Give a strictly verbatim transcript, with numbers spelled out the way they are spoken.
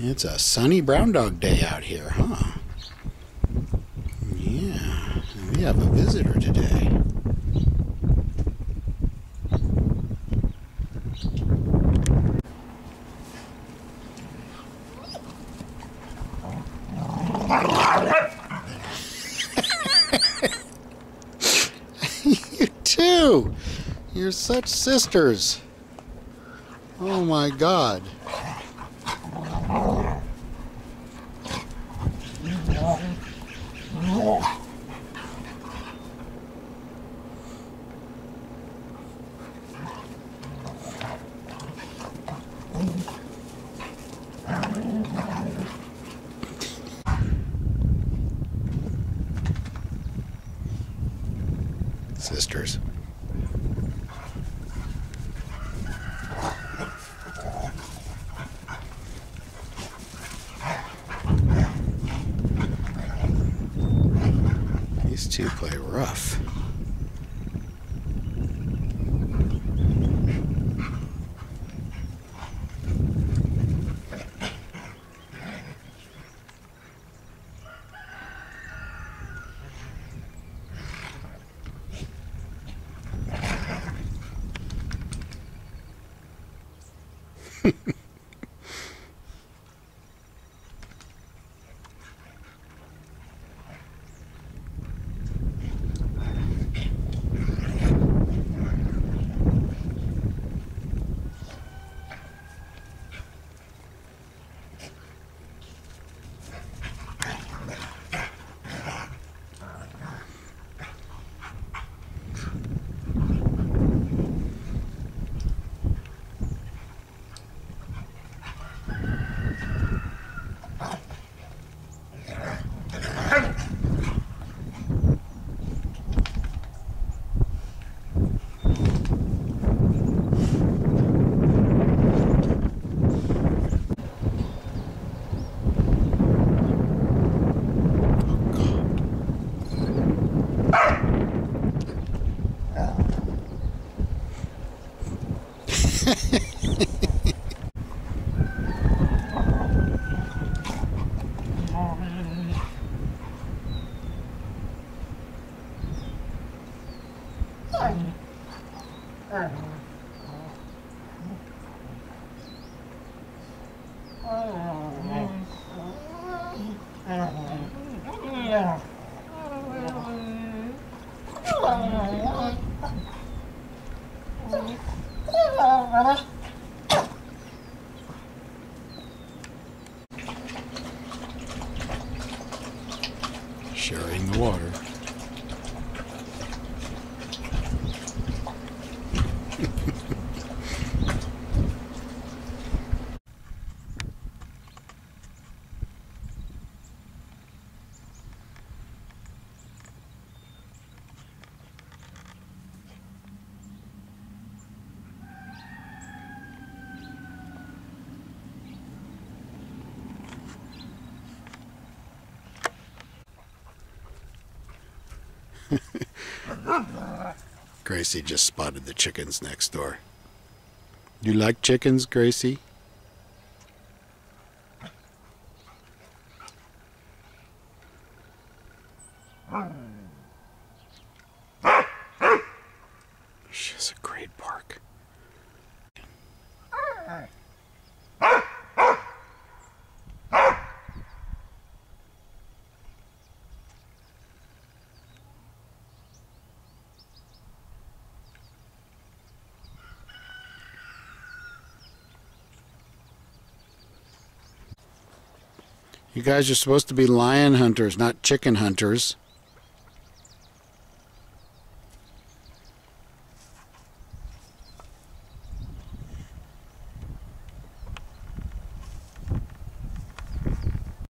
It's a sunny brown dog day out here, huh? Yeah, we have a visitor today. You too! You're such sisters. Oh my God. Sisters. These two play rough. Sharing the water. Gracie just spotted the chickens next door. You like chickens, Gracie? She has a great bark. You guys are supposed to be lion hunters, not chicken hunters.